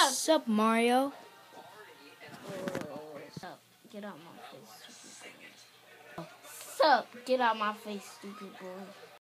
Sup, Mario? Sup, get out my face, stupid boy. Sup, get out my face, stupid boy.